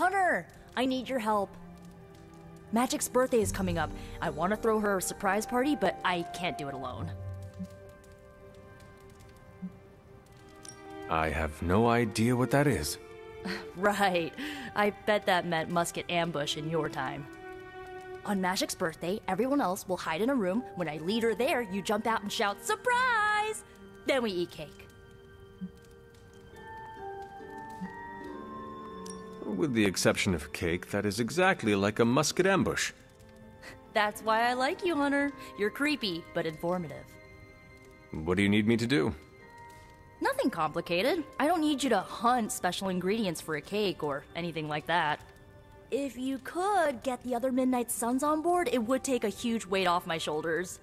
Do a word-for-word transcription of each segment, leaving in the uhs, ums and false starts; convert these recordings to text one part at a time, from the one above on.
Hunter, I need your help. Magic's birthday is coming up. I want to throw her a surprise party, but I can't do it alone. I have no idea what that is. Right. I bet that meant musket ambush in your time. On Magic's birthday, everyone else will hide in a room. When I lead her there, you jump out and shout, "Surprise!" Then we eat cake. With the exception of cake, that is exactly like a musket ambush. That's why I like you, Hunter. You're creepy, but informative. What do you need me to do? Nothing complicated. I don't need you to hunt special ingredients for a cake or anything like that. If you could get the other Midnight Suns on board, it would take a huge weight off my shoulders.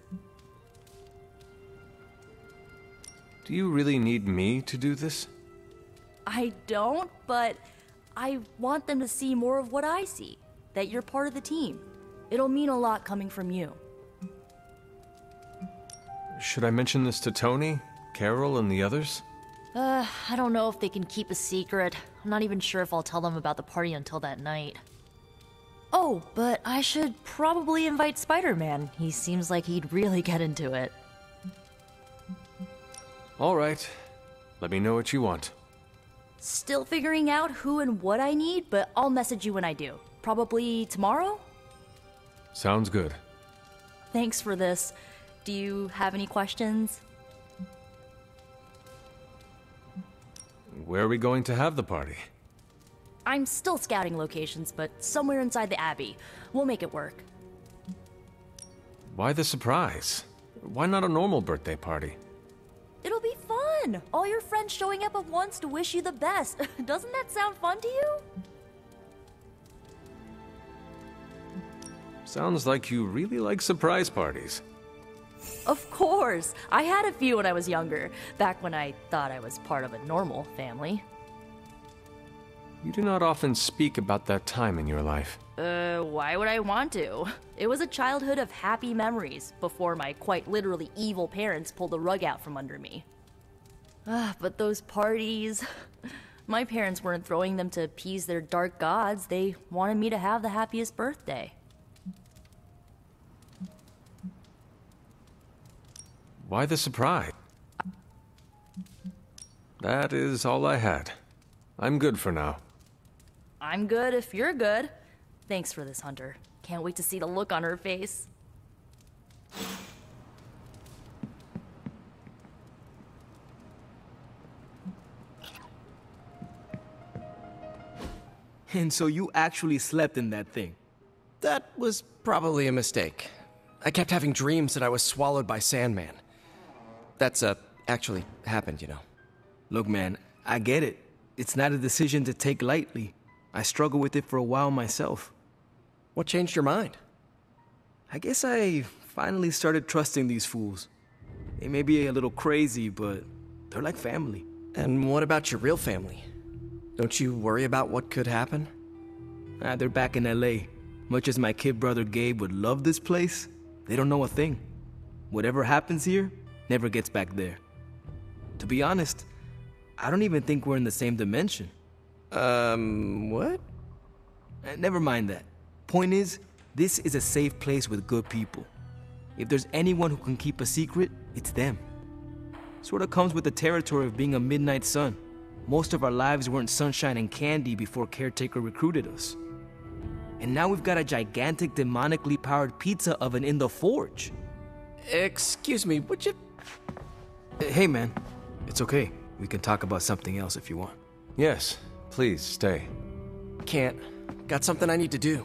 Do you really need me to do this? I don't, but I want them to see more of what I see. That you're part of the team. It'll mean a lot coming from you. Should I mention this to Tony, Carol, and the others? Uh, I don't know if they can keep a secret. I'm not even sure if I'll tell them about the party until that night. Oh, but I should probably invite Spider-Man. He seems like he'd really get into it. All right. Let me know what you want. Still figuring out who and what I need, but I'll message you when I do. Probably tomorrow? Sounds good. Thanks for this. Do you have any questions? Where are we going to have the party? I'm still scouting locations, but somewhere inside the Abbey. We'll make it work. Why the surprise? Why not a normal birthday party? It'll be fun! All your friends showing up at once to wish you the best. Doesn't that sound fun to you? Sounds like you really like surprise parties. Of course! I had a few when I was younger, back when I thought I was part of a normal family. You do not often speak about that time in your life. Uh, why would I want to? It was a childhood of happy memories, before my quite literally evil parents pulled the rug out from under me. Ah, but those parties... My parents weren't throwing them to appease their dark gods, they wanted me to have the happiest birthday. Why the surprise? That is all I had. I'm good for now. I'm good if you're good. Thanks for this, Hunter. Can't wait to see the look on her face. And so you actually slept in that thing? That was probably a mistake. I kept having dreams that I was swallowed by Sandman. That's, uh, actually happened, you know. Look, man, I get it. It's not a decision to take lightly. I struggled with it for a while myself. What changed your mind? I guess I finally started trusting these fools. They may be a little crazy, but they're like family. And what about your real family? Don't you worry about what could happen? Ah, they're back in L A. Much as my kid brother Gabe would love this place, they don't know a thing. Whatever happens here never gets back there. To be honest, I don't even think we're in the same dimension. Um, what? Uh, never mind that. Point is, this is a safe place with good people. If there's anyone who can keep a secret, it's them. Sorta comes with the territory of being a Midnight Sun. Most of our lives weren't sunshine and candy before Caretaker recruited us. And now we've got a gigantic demonically powered pizza oven in the forge. Excuse me, would you... Hey man, it's okay. We can talk about something else if you want. Yes, please stay. Can't. Got something I need to do.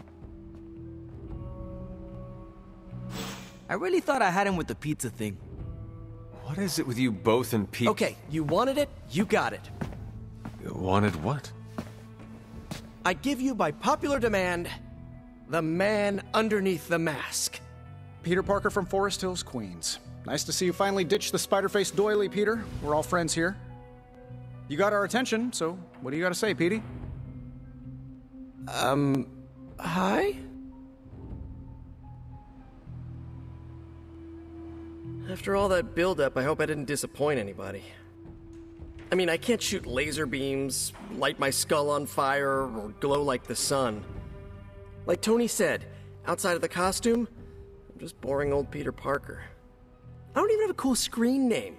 I really thought I had him with the pizza thing. What is it with you both and Pete? Okay, you wanted it, you got it. You wanted what? I give you by popular demand, the man underneath the mask. Peter Parker from Forest Hills, Queens. Nice to see you finally ditched the spider-faced doily, Peter. We're all friends here. You got our attention, so what do you got to say, Petey? Um, hi? After all that build-up, I hope I didn't disappoint anybody. I mean, I can't shoot laser beams, light my skull on fire, or glow like the sun. Like Tony said, outside of the costume, I'm just boring old Peter Parker. I don't even have a cool screen name.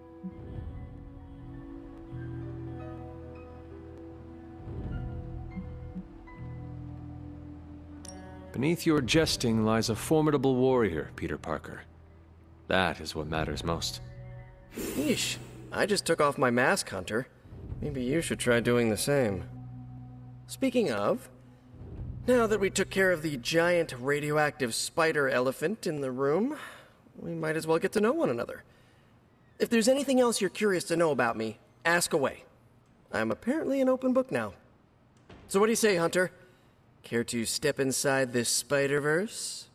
Beneath your jesting lies a formidable warrior, Peter Parker. That is what matters most. Yeesh, I just took off my mask, Hunter. Maybe you should try doing the same. Speaking of, now that we took care of the giant radioactive spider elephant in the room, we might as well get to know one another. If there's anything else you're curious to know about me, ask away. I'm apparently an open book now. So what do you say, Hunter? Care to step inside this Spider-Verse?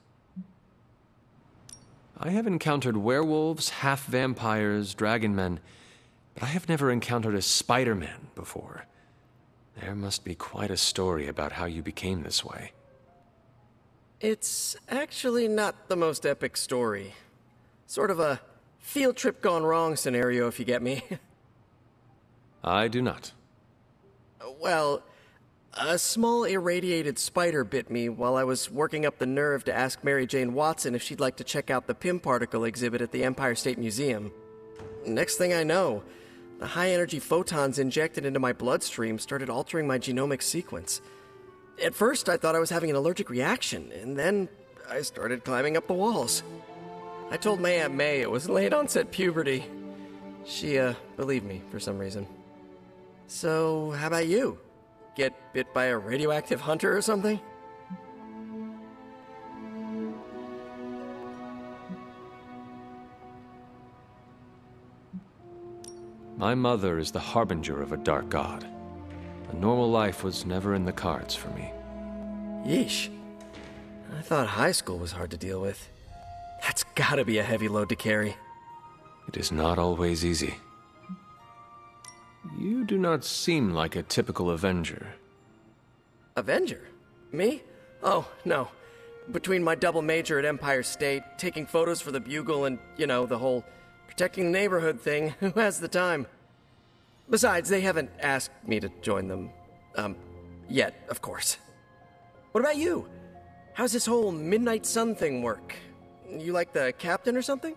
I have encountered werewolves, half-vampires, dragon men, but I have never encountered a Spider-Man before. There must be quite a story about how you became this way. It's actually not the most epic story. Sort of a field trip gone wrong scenario, if you get me. I do not. Well, a small irradiated spider bit me while I was working up the nerve to ask Mary Jane Watson if she'd like to check out the Pym particle exhibit at the Empire State Museum. Next thing I know, the high-energy photons injected into my bloodstream started altering my genomic sequence. At first, I thought I was having an allergic reaction, and then I started climbing up the walls. I told my Aunt May it was late-onset puberty. She, uh, believed me for some reason. So, how about you? Get bit by a radioactive hunter or something? My mother is the harbinger of a dark god. A normal life was never in the cards for me. Yeesh. I thought high school was hard to deal with. That's gotta be a heavy load to carry. It is not always easy. You do not seem like a typical Avenger. Avenger? Me? Oh, no. Between my double major at Empire State, taking photos for the Bugle, and, you know, the whole protecting the neighborhood thing, who has the time? Besides, they haven't asked me to join them. Um, yet, of course. What about you? How's this whole Midnight Sun thing work? You like the captain or something?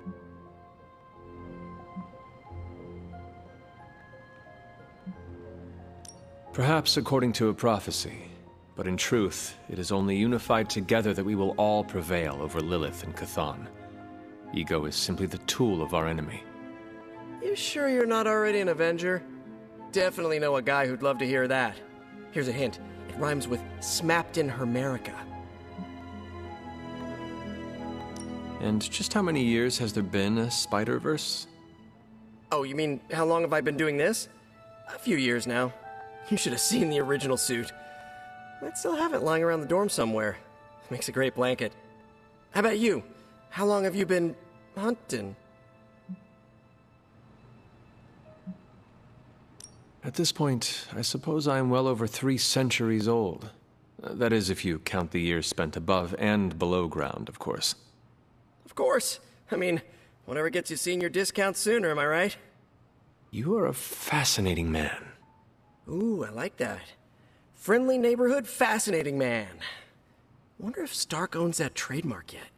Perhaps according to a prophecy, but in truth, it is only unified together that we will all prevail over Lilith and Chthon. Ego is simply the tool of our enemy. You sure you're not already an Avenger? Definitely know a guy who'd love to hear that. Here's a hint. It rhymes with smapped in Hermerica. And just how many years has there been a Spider-Verse? Oh, you mean how long have I been doing this? A few years now. You should have seen the original suit. I'd still have it lying around the dorm somewhere. Makes a great blanket. How about you? How long have you been hunting? At this point, I suppose I am well over three centuries old. Uh, That is, if you count the years spent above and below ground, of course. Of course. I mean, whatever gets you senior discount sooner, am I right? You are a fascinating man. Ooh, I like that. Friendly neighborhood, fascinating man. Wonder if Stark owns that trademark yet.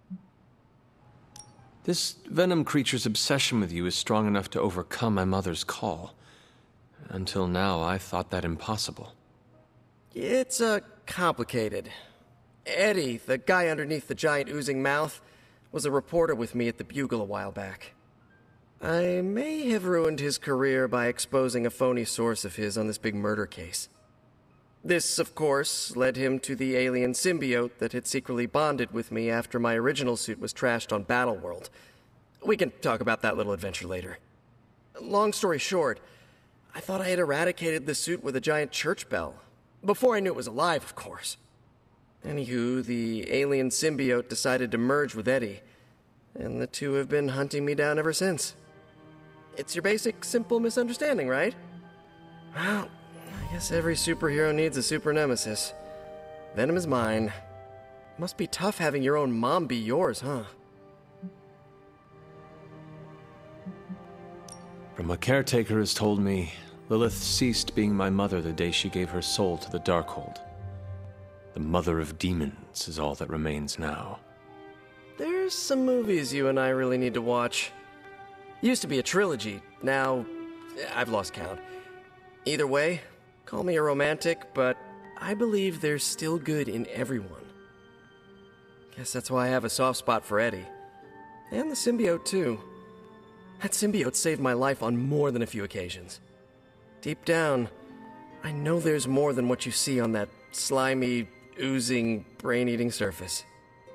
This Venom creature's obsession with you is strong enough to overcome my mother's call. Until now, I thought that impossible. It's, uh, complicated. Eddie, the guy underneath the giant oozing mouth, was a reporter with me at the Bugle a while back. I may have ruined his career by exposing a phony source of his on this big murder case. This, of course, led him to the alien symbiote that had secretly bonded with me after my original suit was trashed on Battleworld. We can talk about that little adventure later. Long story short, I thought I had eradicated the suit with a giant church bell. Before I knew it was alive, of course. Anywho, the alien symbiote decided to merge with Eddie, and the two have been hunting me down ever since. It's your basic, simple misunderstanding, right? Well, I guess every superhero needs a super nemesis. Venom is mine. Must be tough having your own mom be yours, huh? From what Caretaker has told me, Lilith ceased being my mother the day she gave her soul to the Darkhold. The Mother of Demons is all that remains now. There's some movies you and I really need to watch. Used to be a trilogy, now I've lost count. Either way, call me a romantic, but I believe there's still good in everyone. Guess that's why I have a soft spot for Eddie. And the symbiote, too. That symbiote saved my life on more than a few occasions. Deep down, I know there's more than what you see on that slimy, oozing, brain-eating surface.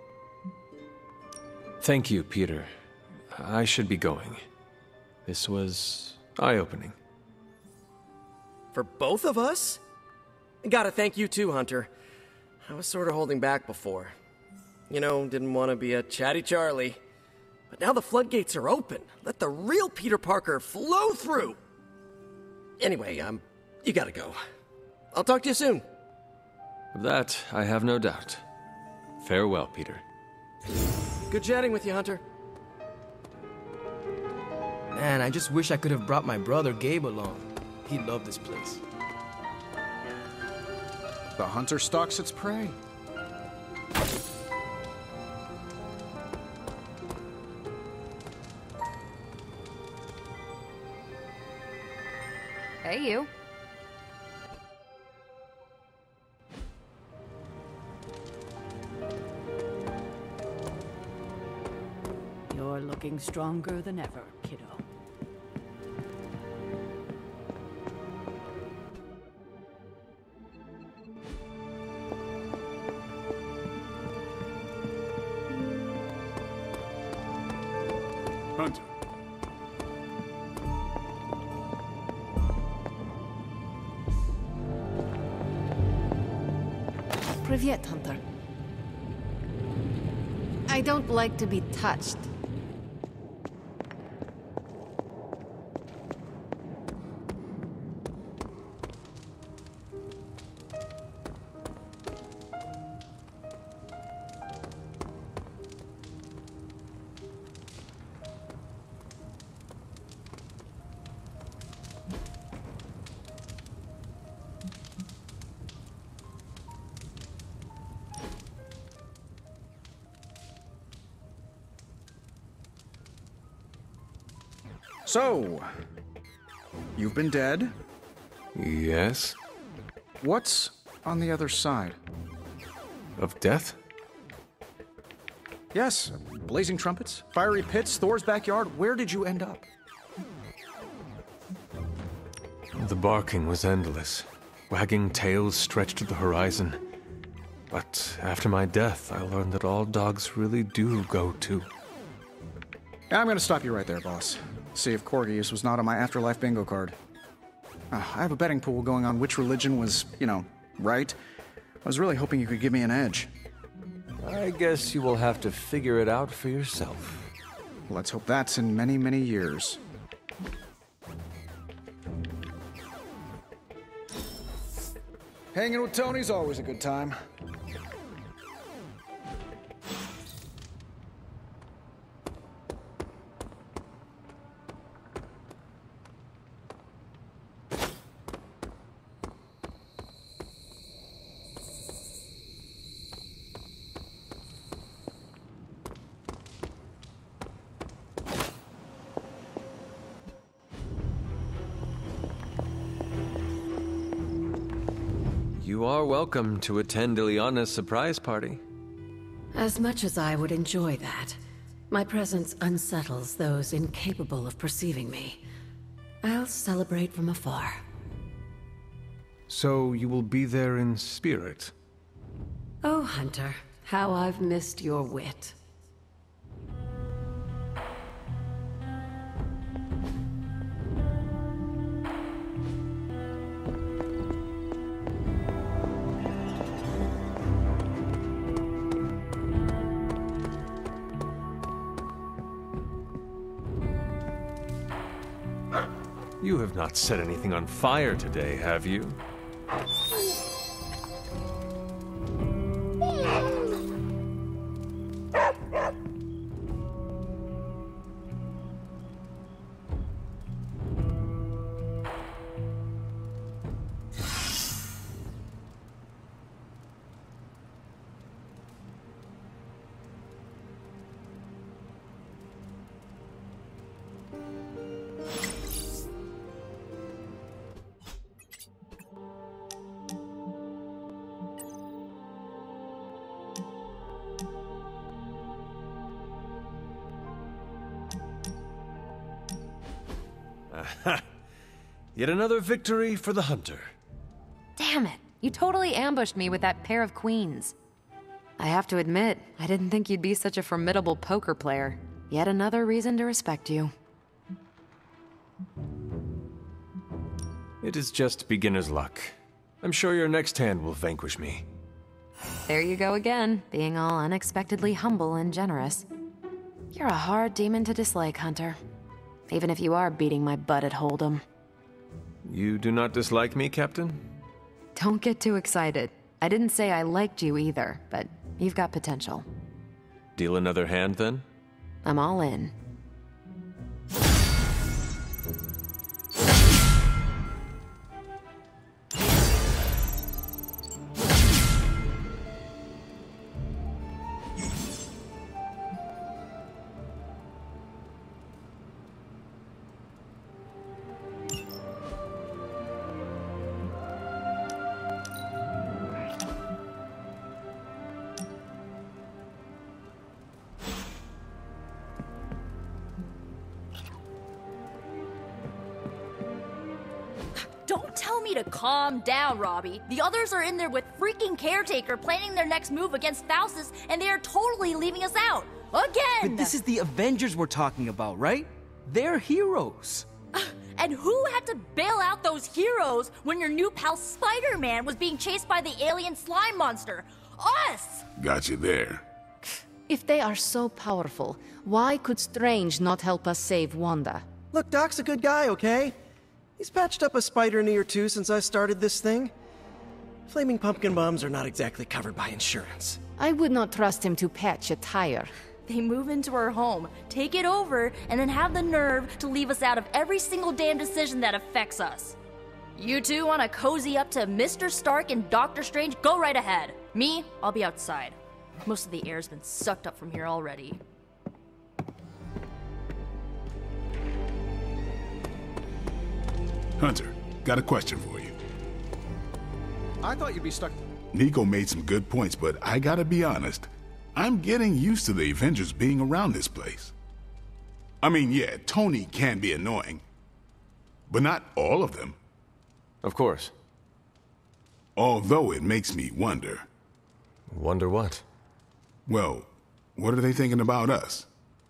Thank you, Peter. I should be going. This was eye-opening. For both of us? Gotta thank you too, Hunter. I was sort of holding back before. You know, didn't want to be a chatty Charlie. But now the floodgates are open. Let the real Peter Parker flow through! Anyway, um, you gotta go. I'll talk to you soon. Of that, I have no doubt. Farewell, Peter. Good chatting with you, Hunter. Man, I just wish I could have brought my brother Gabe along. He'd love this place. The hunter stalks its prey. Hey, you. You're looking stronger than ever, kiddo. Hunter. Privyet, Hunter. I don't like to be touched. So, you've been dead? Yes? What's on the other side? Of death? Yes, blazing trumpets, fiery pits, Thor's backyard. Where did you end up? The barking was endless. Wagging tails stretched to the horizon. But after my death, I learned that all dogs really do go too. I'm gonna stop you right there, boss. See if Corgius was not on my afterlife bingo card. Uh, I have a betting pool going on which religion was, you know, right. I was really hoping you could give me an edge. I guess you will have to figure it out for yourself. Let's hope that's in many, many years. Hanging with Tony's always a good time. You are welcome to attend Ileana's surprise party. As much as I would enjoy that, my presence unsettles those incapable of perceiving me. I'll celebrate from afar. So you will be there in spirit? Oh, Hunter, how I've missed your wit. You have not set anything on fire today, have you? Ha! Yet another victory for the hunter. Damn it. You totally ambushed me with that pair of queens. I have to admit, I didn't think you'd be such a formidable poker player. Yet another reason to respect you. It is just beginner's luck. I'm sure your next hand will vanquish me. There you go again, being all unexpectedly humble and generous. You're a hard demon to dislike, Hunter. Even if you are beating my butt at Hold'em. You do not dislike me, Captain? Don't get too excited. I didn't say I liked you either, but you've got potential. Deal another hand, then? I'm all in. Don't tell me to calm down, Robbie. The others are in there with freaking Caretaker planning their next move against Faustus, and they are totally leaving us out. Again! But this is the Avengers we're talking about, right? They're heroes. And who had to bail out those heroes when your new pal Spider-Man was being chased by the alien slime monster? Us! Got you there. If they are so powerful, why could Strange not help us save Wanda? Look, Doc's a good guy, okay? He's patched up a spider knee or two since I started this thing. Flaming pumpkin bombs are not exactly covered by insurance. I would not trust him to patch a tire. They move into our home, take it over, and then have the nerve to leave us out of every single damn decision that affects us. You two want to cozy up to Mister Stark and Doctor Strange? Go right ahead. Me, I'll be outside. Most of the air's been sucked up from here already. Hunter, got a question for you. I thought you'd be stuck. Nico made some good points, but I gotta be honest. I'm getting used to the Avengers being around this place. I mean, yeah, Tony can be annoying, but not all of them. Of course. Although it makes me wonder. Wonder what? Well, what are they thinking about us?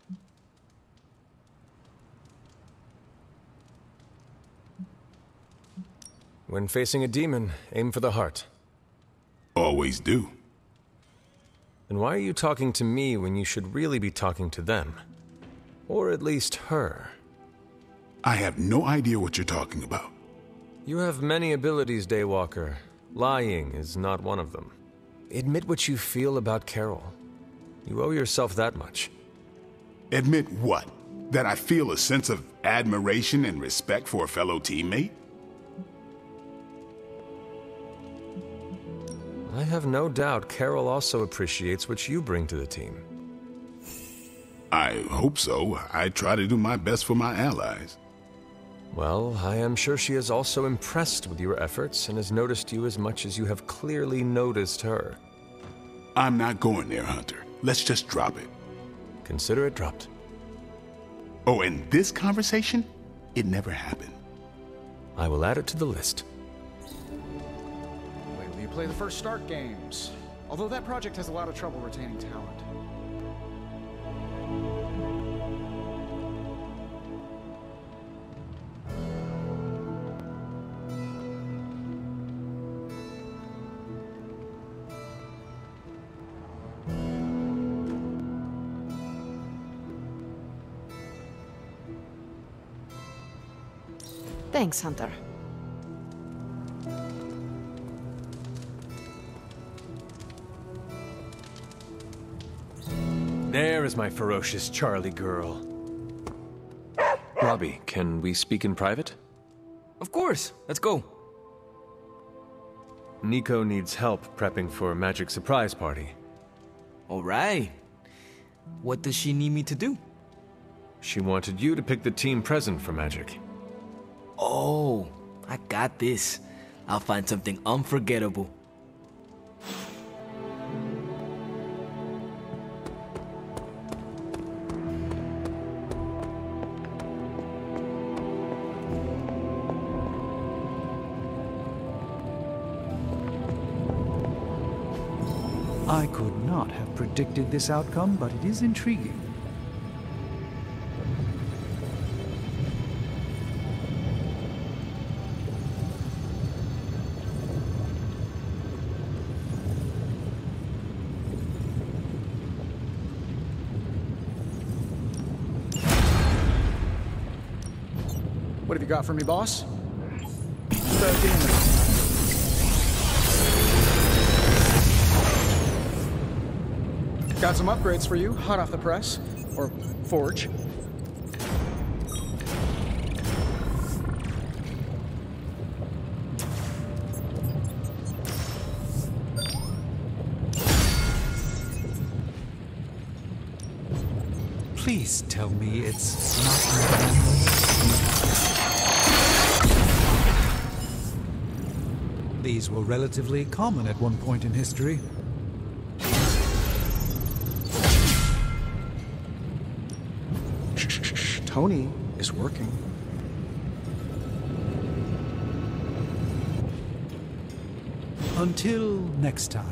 When facing a demon, aim for the heart. Always do. Then why are you talking to me when you should really be talking to them? Or at least her? I have no idea what you're talking about. You have many abilities, Daywalker. Lying is not one of them. Admit what you feel about Carol. You owe yourself that much. Admit what? That I feel a sense of admiration and respect for a fellow teammate? I have no doubt Carol also appreciates what you bring to the team. I hope so. I try to do my best for my allies. Well, I am sure she is also impressed with your efforts and has noticed you as much as you have clearly noticed her. I'm not going there, Hunter. Let's just drop it. Consider it dropped. Oh, and this conversation? It never happened. I will add it to the list. Wait till you play the first Stark games. Although that project has a lot of trouble retaining talent. Thanks, Hunter. There is my ferocious Charlie girl. Robbie, can we speak in private? Of course. Let's go. Nico needs help prepping for a magic surprise party. All right. What does she need me to do? She wanted you to pick the team present for magic. Oh, I got this. I'll find something unforgettable. I could not have predicted this outcome, but it is intriguing. What have you got for me, boss? The demon. Got some upgrades for you, hot off the press. Or forge. Please tell me it's not random. These were relatively common at one point in history. Shh, shh, shh. Tony is working. Until next time.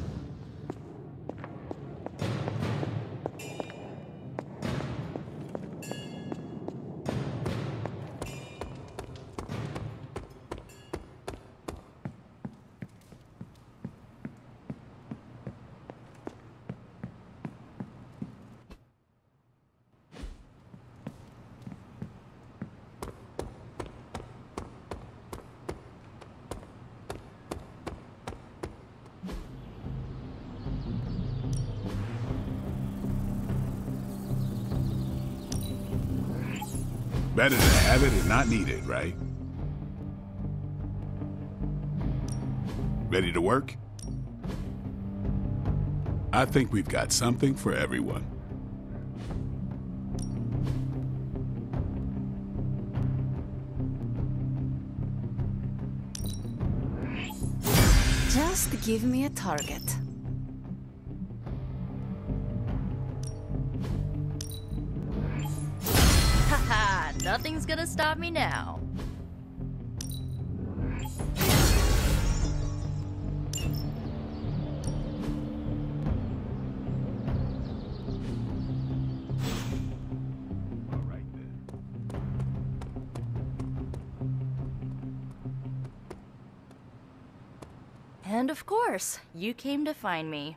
Better to have it and not need it, right? Ready to work? I think we've got something for everyone. Just give me a target. Haha, nothing's gonna stop me now. And of course, you came to find me.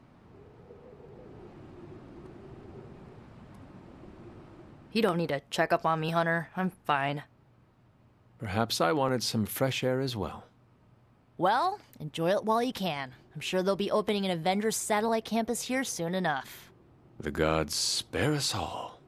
You don't need to check up on me, Hunter. I'm fine. Perhaps I wanted some fresh air as well. Well, enjoy it while you can. I'm sure they'll be opening an Avengers satellite campus here soon enough. The gods spare us all.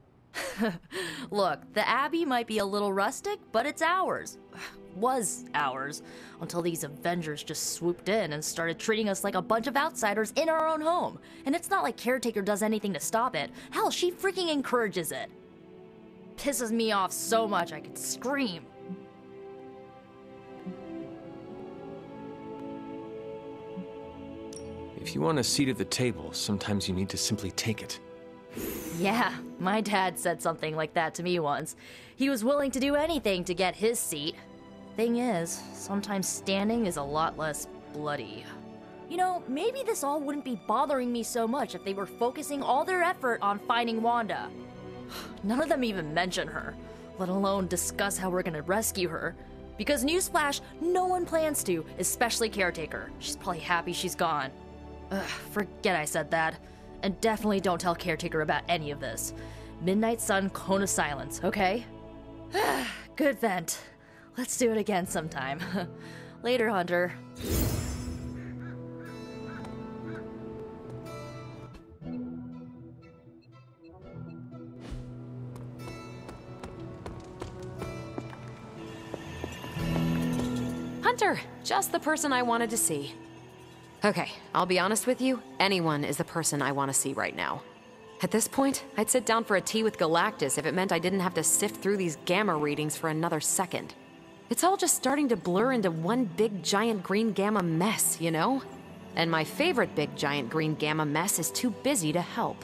Look, the Abbey might be a little rustic, but it's ours. Was ours. Until these Avengers just swooped in and started treating us like a bunch of outsiders in our own home. And it's not like Caretaker does anything to stop it. Hell, she freaking encourages it. Pisses me off so much I could scream. If you want a seat at the table, sometimes you need to simply take it. Yeah, my dad said something like that to me once. He was willing to do anything to get his seat. Thing is, sometimes standing is a lot less bloody. You know, maybe this all wouldn't be bothering me so much if they were focusing all their effort on finding Wanda. None of them even mention her, let alone discuss how we're gonna rescue her. Because newsflash, no one plans to, especially Caretaker. She's probably happy she's gone. Ugh, forget I said that. And definitely don't tell Caretaker about any of this. Midnight Sun, Cone of Silence, okay? Good vent. Let's do it again sometime. Later, Hunter. Hunter, just the person I wanted to see. Okay, I'll be honest with you, anyone is the person I want to see right now. At this point, I'd sit down for a tea with Galactus if it meant I didn't have to sift through these gamma readings for another second. It's all just starting to blur into one big giant green gamma mess, you know? And my favorite big giant green gamma mess is too busy to help.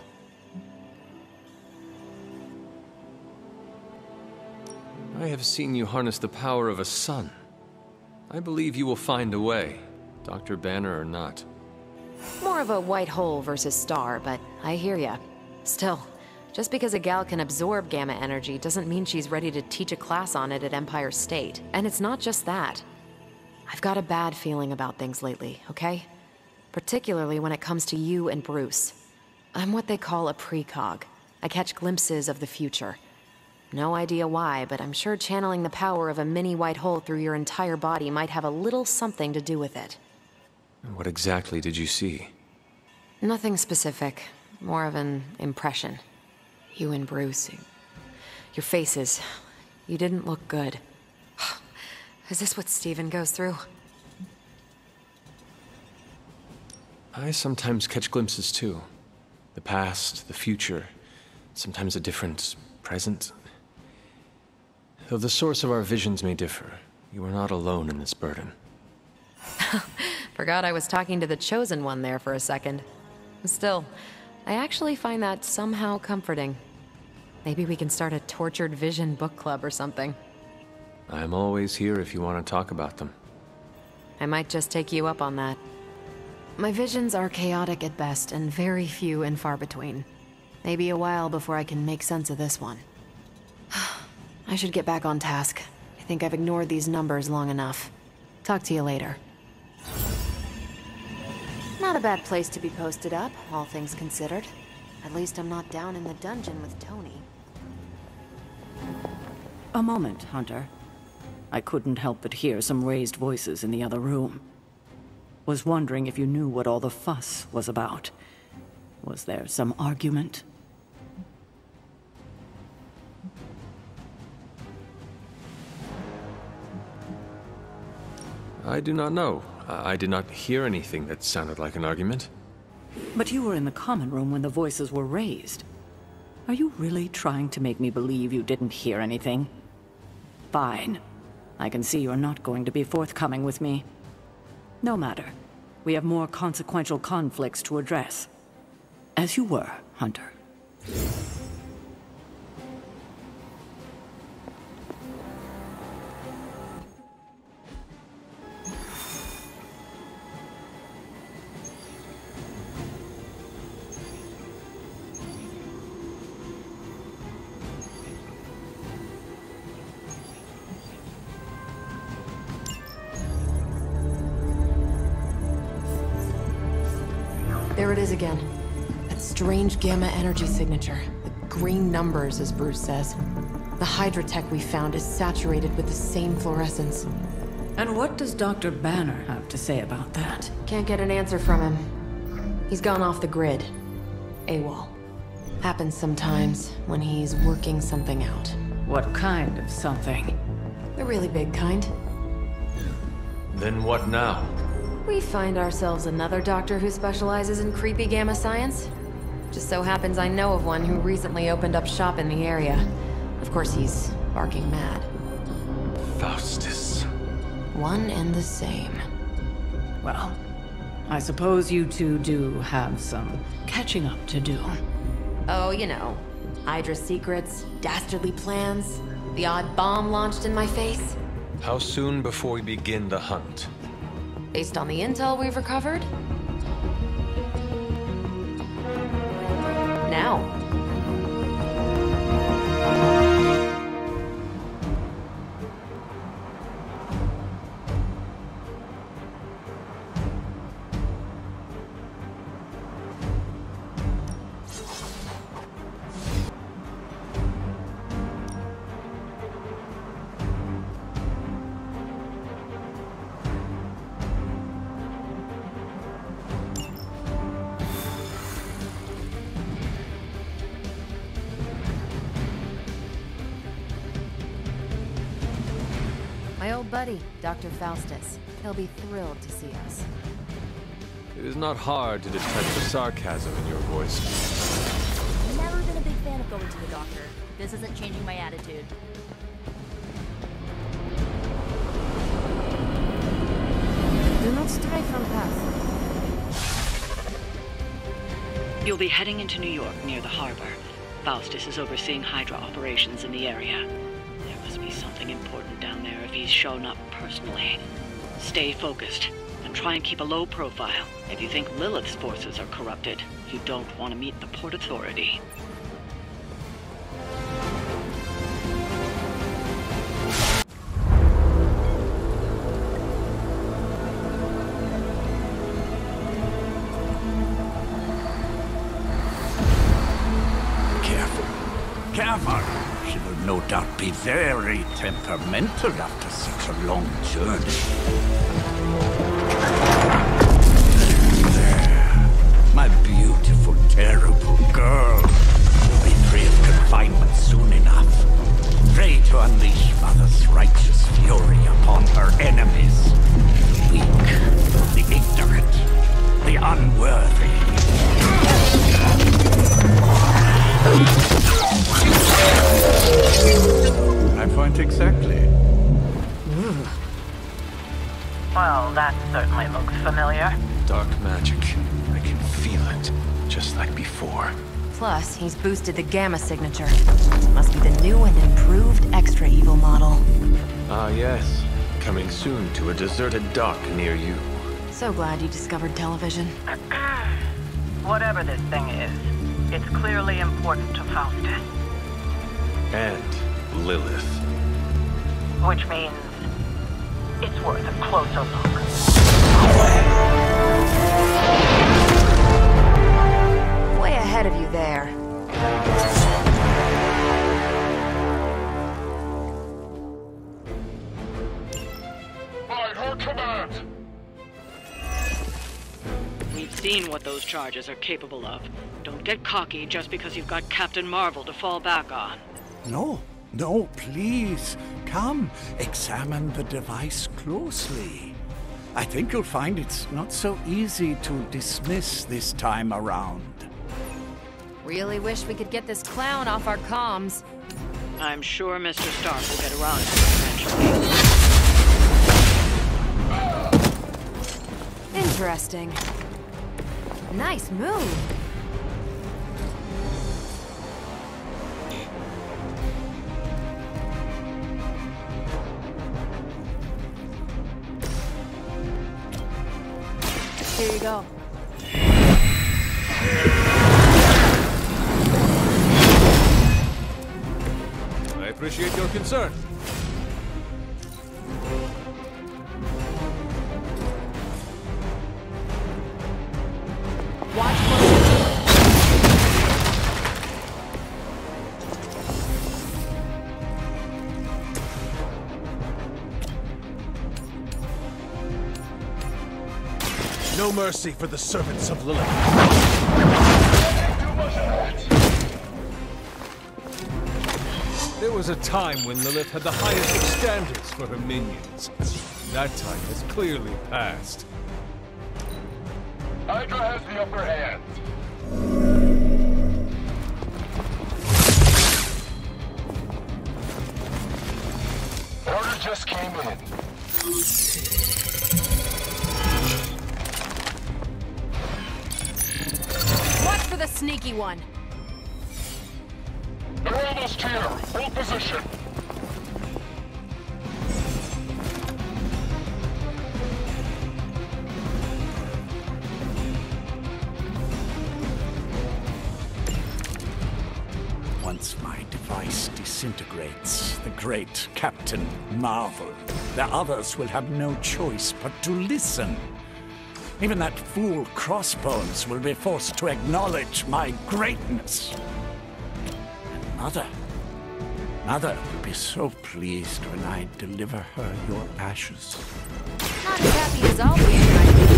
I have seen you harness the power of a sun. I believe you will find a way, Doctor Banner or not. More of a white hole versus star, but I hear ya. Still, just because a gal can absorb gamma energy doesn't mean she's ready to teach a class on it at Empire State. And it's not just that. I've got a bad feeling about things lately, okay? Particularly when it comes to you and Bruce. I'm what they call a precog. I catch glimpses of the future. No idea why, but I'm sure channeling the power of a mini white hole through your entire body might have a little something to do with it. What exactly did you see? Nothing specific. More of an impression. You and Bruce. Your faces. You didn't look good. Is this what Steven goes through? I sometimes catch glimpses too. The past, the future, sometimes a different present. Though the source of our visions may differ, you are not alone in this burden. Forgot I was talking to the Chosen One there for a second. Still, I actually find that somehow comforting. Maybe we can start a Tortured Vision book club or something. I'm always here if you want to talk about them. I might just take you up on that. My visions are chaotic at best and very few and far between. Maybe a while before I can make sense of this one. I should get back on task. I think I've ignored these numbers long enough. Talk to you later. Not a bad place to be posted up, all things considered. At least I'm not down in the dungeon with Tony. A moment, Hunter. I couldn't help but hear some raised voices in the other room. Was wondering if you knew what all the fuss was about. Was there some argument? I do not know. I did not hear anything that sounded like an argument. But you were in the common room when the voices were raised. Are you really trying to make me believe you didn't hear anything? Fine. I can see you're not going to be forthcoming with me. No matter. We have more consequential conflicts to address. As you were, Hunter. There it is again. That strange gamma energy signature. The green numbers, as Bruce says. The Hydra tech we found is saturated with the same fluorescence. And what does Doctor Banner have to say about that? Can't get an answer from him. He's gone off the grid. AWOL. Happens sometimes when he's working something out. What kind of something? The really big kind. Then what now? We find ourselves another doctor who specializes in creepy gamma science. Just so happens I know of one who recently opened up shop in the area. Of course, he's barking mad. Faustus. One and the same. Well, I suppose you two do have some catching up to do. Oh, you know. Hydra secrets, dastardly plans, the odd bomb launched in my face. How soon before we begin the hunt? Based on the intel we've recovered? Now. My old buddy, Doctor Faustus. He'll be thrilled to see us. It is not hard to detect the sarcasm in your voice. Never been a big fan of going to the doctor. This isn't changing my attitude. Do not stray from path. You'll be heading into New York near the harbor. Faustus is overseeing Hydra operations in the area. There must be something important down there if he's shown up personally. Stay focused, and try and keep a low profile. If you think Lilith's forces are corrupted, you don't want to meet the Port Authority. Careful. Careful. She will no doubt be very temperamental after such a long journey. My beautiful, terrible girl will be free of confinement soon enough. Pray to unleash Mother's righteous fury upon her enemies. The weak, the ignorant, the unworthy. I point exactly. Ooh. Well, that certainly looks familiar. Dark magic. I can feel it, just like before. Plus, he's boosted the Gamma signature. Must be the new and improved Extra Evil model. Ah, yes. Coming soon to a deserted dock near you. So glad you discovered television. Whatever this thing is, it's clearly important to Faustus. And Lilith. Which means it's worth a closer look. Way ahead of you there. By her command! We've seen what those charges are capable of. Don't get cocky just because you've got Captain Marvel to fall back on. No, no, please. Come, examine the device closely. I think you'll find it's not so easy to dismiss this time around. Really wish we could get this clown off our comms. I'm sure Mister Stark will get around to it eventually. Interesting. Nice move. Here you go. I appreciate your concern. Watch No mercy for the servants of Lilith. There was a time when Lilith had the highest of standards for her minions. That time has clearly passed. Hydra has the upper hand. Order just came in. Watch for the sneaky one. They're almost here. Hold position. Once my device disintegrates, the great Captain Marvel, the others will have no choice but to listen. Even that fool Crossbones will be forced to acknowledge my greatness. And Mother, Mother will be so pleased when I deliver her your ashes. Not as happy as I'll be when I do.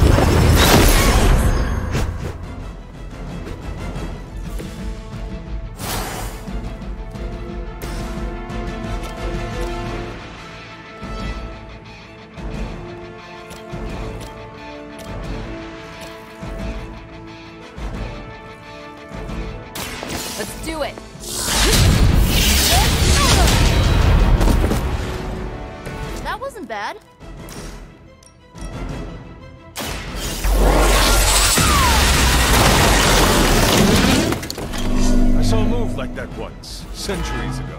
Let's do it! That wasn't bad. I saw a move like that once, centuries ago.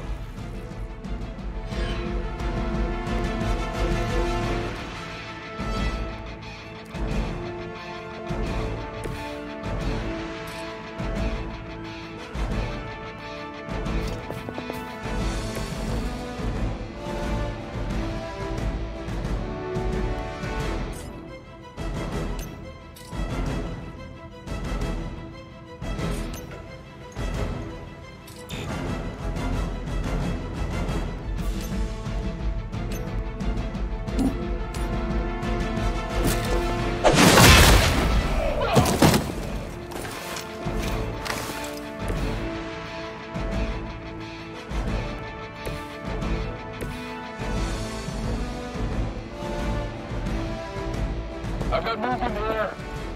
Get moving there.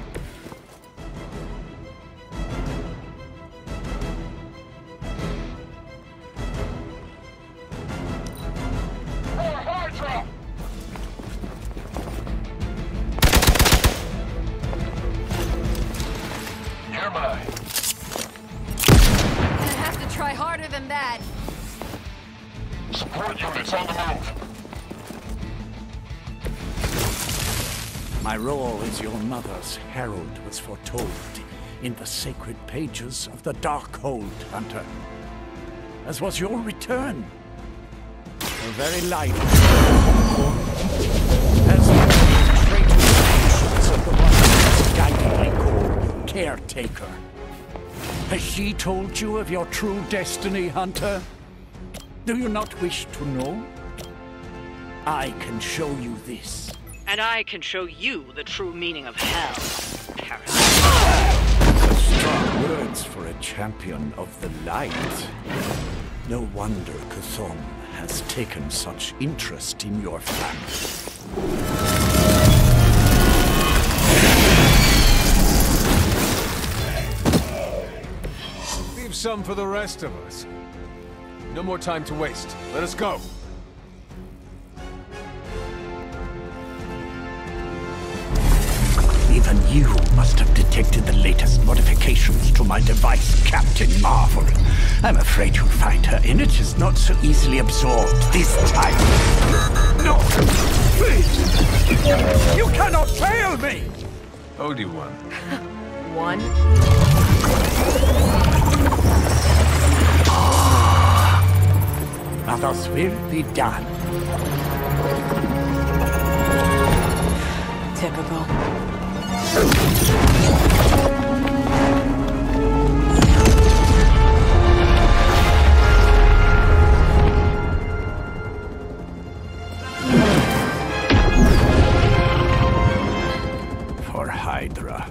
More Hydra! You're mine. I have to try harder than that. Support units on the move. My role as your mother's herald was foretold in the sacred pages of the Darkhold, Hunter. As was your return. Your very life has been traitors of the one whose guiding I call Caretaker. Has she told you of your true destiny, Hunter? Do you not wish to know? I can show you this. And I can show you the true meaning of hell, Paris. Strong words for a champion of the light. No wonder Chthon has taken such interest in your family. Leave some for the rest of us. No more time to waste. Let us go. Even you must have detected the latest modifications to my device, Captain Marvel. I'm afraid you'll find her energy is not so easily absorbed this time. No! Please! You cannot fail me! Ode you one. One? Others will be done. Typical. For Hydra.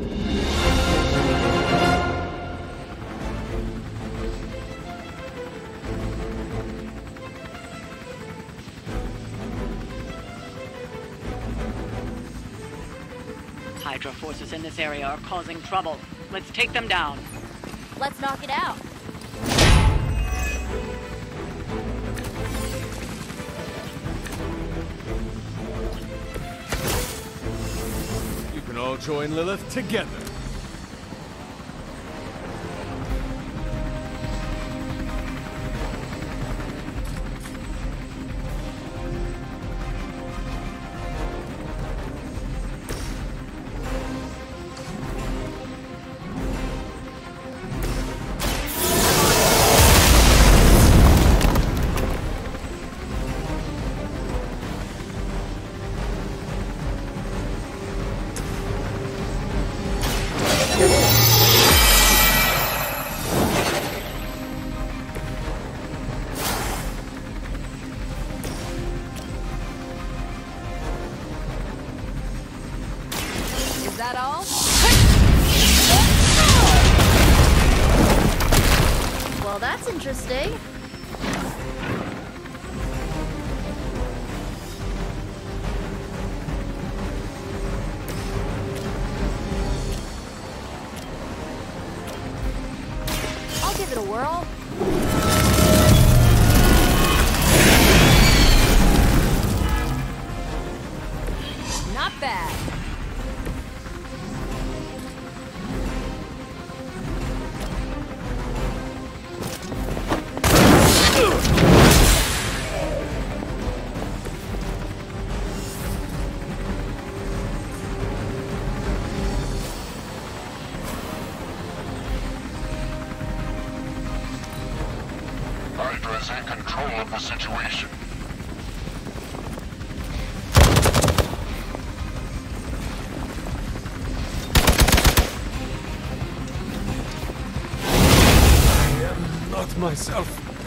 Hydra forces in this area are causing trouble. Let's take them down. Let's knock it out. You can all join Lilith together. Is that all? Well, that's interesting. I'll give it a whirl. Not bad. Hydra is in control of the situation. I am not myself.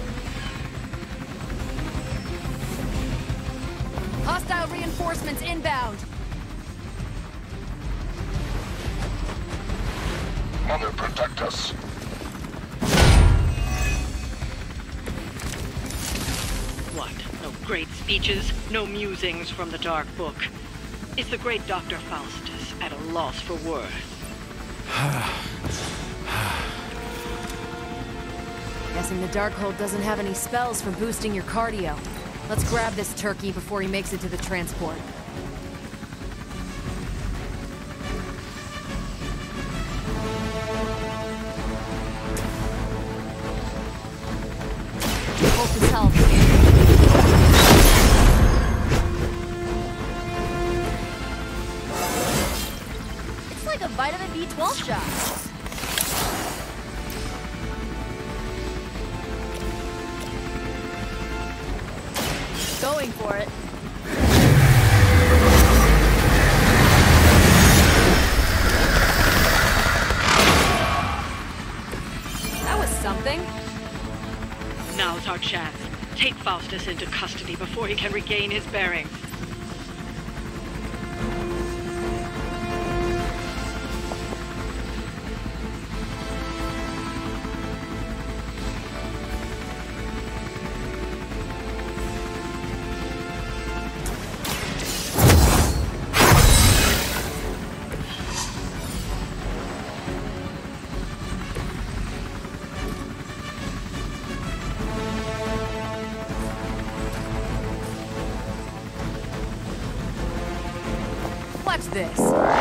Hostile reinforcements inbound. Mother, protect us. What? No great speeches? No musings from the Dark Book? Is the great Doctor Faustus at a loss for words? Guessing the Darkhold doesn't have any spells for boosting your cardio. Let's grab this turkey before he makes it to the transport. Hope this helps. It's like a vitamin B twelve shot. Going for it. That was something. Now's our chance. Take Faustus into custody before he can regain his bearings. Watch this.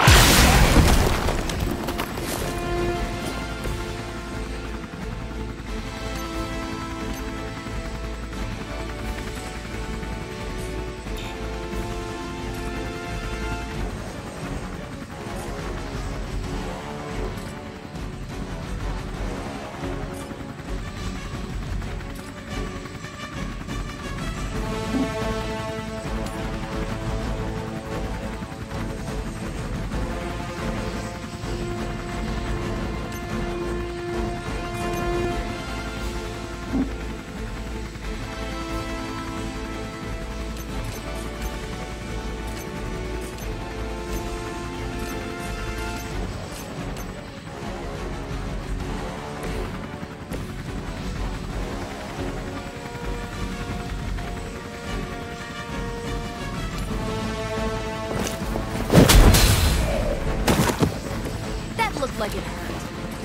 Looked like it hurt.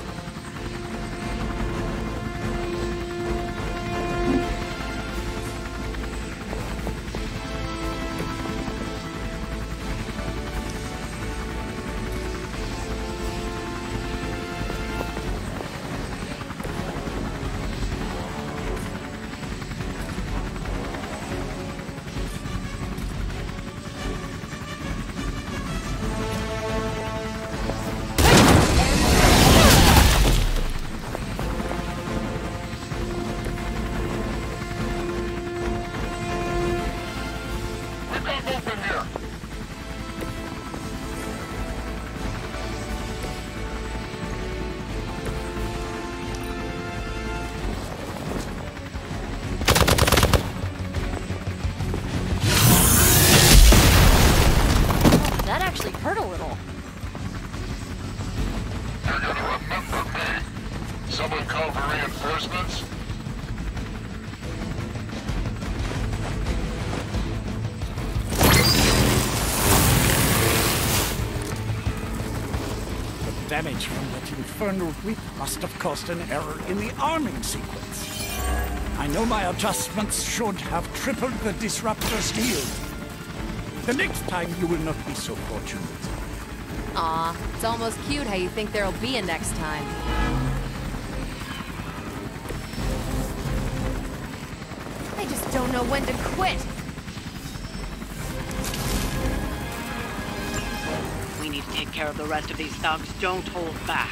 That actually hurt a little. You're gonna remember me. Someone call for reinforcements? The damage from that infernal whip must have caused an error in the arming sequence. I know my adjustments should have tripled the disruptor's yield. The next time you will not be so fortunate. Aw, it's almost cute how you think there'll be a next time. They just don't know when to quit. We need to take care of the rest of these thugs. Don't hold back.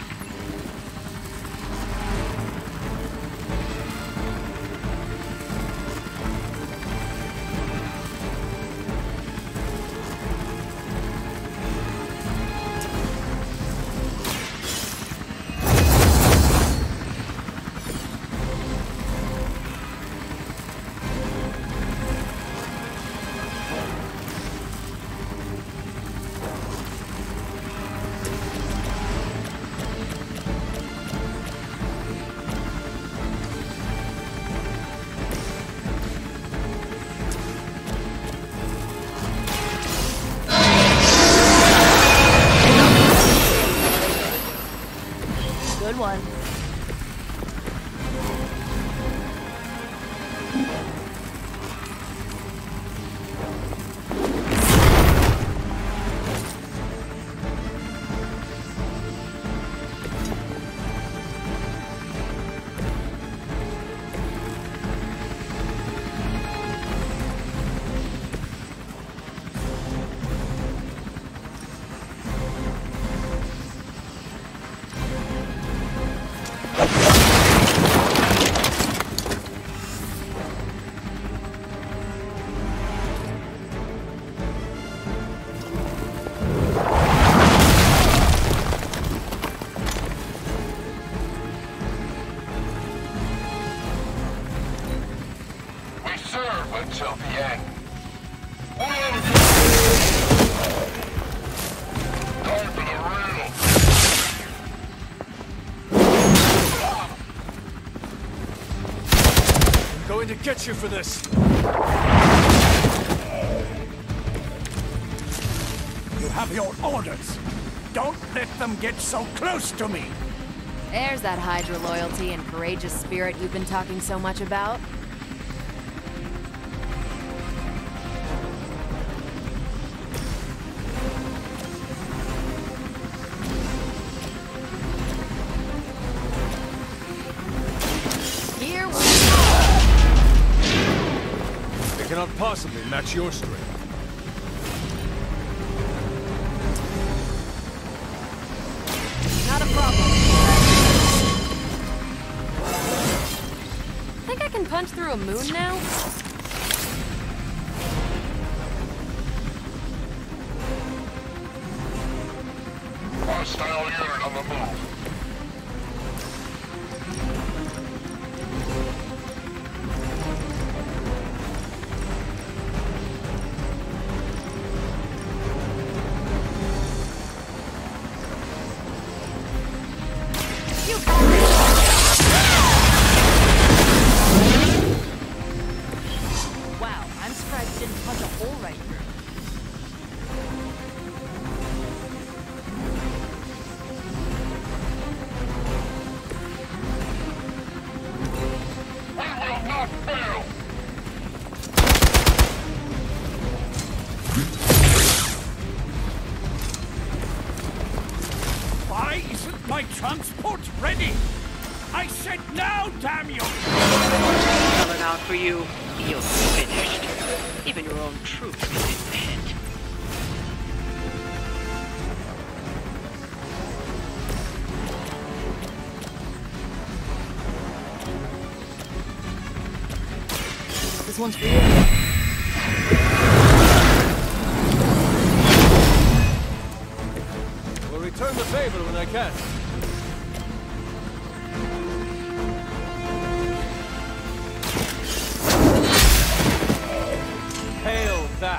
serve until the end. Time for the real. I'm going to get you for this. You have your orders. Don't let them get so close to me. There's that Hydra loyalty and courageous spirit you've been talking so much about. Here we go! They cannot possibly match your strength. Not a problem. Think I can punch through a moon now? Hostile unit on the move. Wow, I'm surprised you didn't punch a hole right through. We will not fail. Why isn't my transport ready? I said now, damn you! Look out for you. You'll be finished. Even your own troops can hit the head. This one's for you. Will return the favor when I can. Hail that!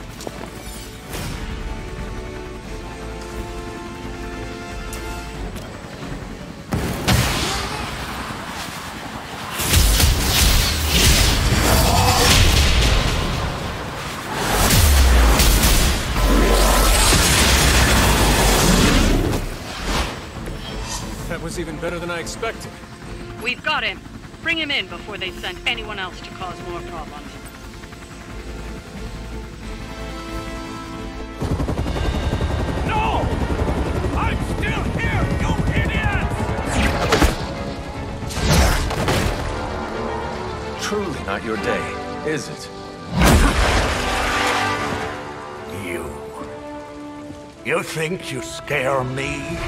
That was even better than I expected. We've got him. Bring him in before they send anyone else to cause more problems. No! I'm still here, you idiots! Truly not your day, is it? You... You think you scare me?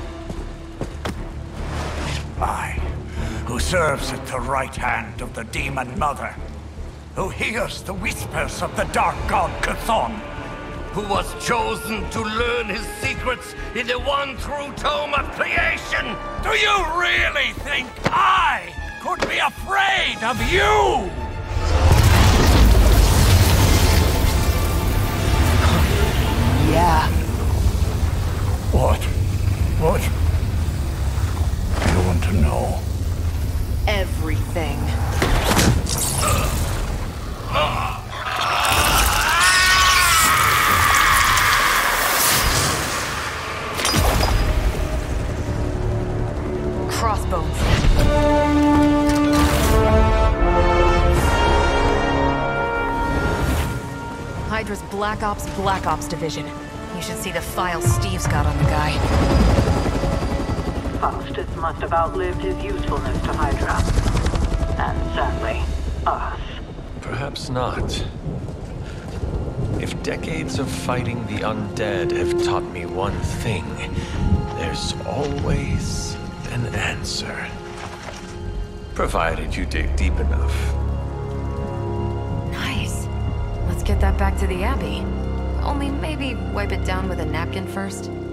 I, who serves at the right hand of the Demon Mother, who hears the whispers of the Dark God Chthon, who was chosen to learn his secrets in the one true tome of creation! Do you really think I could be afraid of you? Yeah. What? What? You want to know? Everything. Crossbones. Hydra's Black Ops Black Ops division. You should see the file Steve's got on the guy. Faustus must have outlived his usefulness to Hydra. And sadly, us. Perhaps not. If decades of fighting the undead have taught me one thing, there's always an answer. Provided you dig deep enough. Nice. Let's get that back to the Abbey. Only maybe wipe it down with a napkin first.